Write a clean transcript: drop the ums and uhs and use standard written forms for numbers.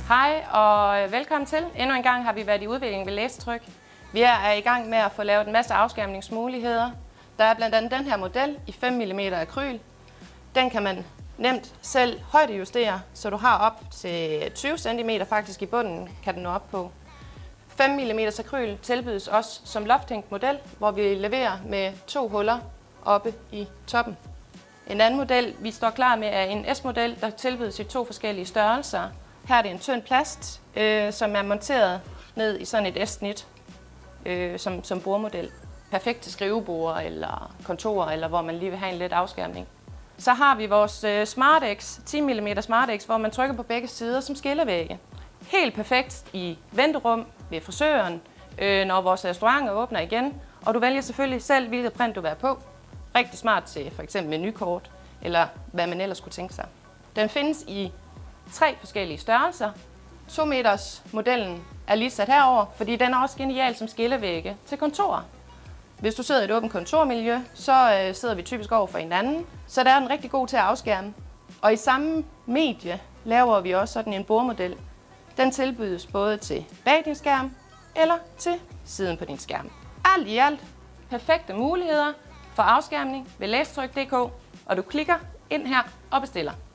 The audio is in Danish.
Hej og velkommen til. Endnu en gang har vi været i udvikling ved Lasertryk. Vi er i gang med at få lavet en masse afskærmningsmuligheder. Der er blandt andet den her model i 5 mm akryl. Den kan man nemt selv højdejustere, så du har op til 20 cm faktisk i bunden, kan den nå op på. 5 mm akryl tilbydes også som lofthængt model, hvor vi leverer med 2 huller oppe i toppen. En anden model, vi står klar med, er en S-model, der tilbydes i 2 forskellige størrelser. Her er det en tynd plast, som er monteret ned i sådan et S-snit som bordmodel. Perfekt til skrivebord eller kontorer, eller hvor man lige vil have en let afskærmning. Så har vi vores SmartX, 10 mm SmartX, hvor man trykker på begge sider som skillevægge. Helt perfekt i venterum, ved frisøren, når vores restauranter åbner igen. Og du vælger selvfølgelig selv, hvilket print du vil have på. Rigtig smart til f.eks. menukort, eller hvad man ellers kunne tænke sig. Den findes i 3 forskellige størrelser. 2 meters modellen er lige sat herover, fordi den er også genial som skillevægge til kontorer. Hvis du sidder i et åbent kontormiljø, så sidder vi typisk over for hinanden, så der er den rigtig god til at afskærme. Og i samme medie laver vi også sådan en bordmodel. Den tilbydes både til bag din skærm eller til siden på din skærm. Alt i alt perfekte muligheder for afskærmning ved Lasertryk.dk, og du klikker ind her og bestiller.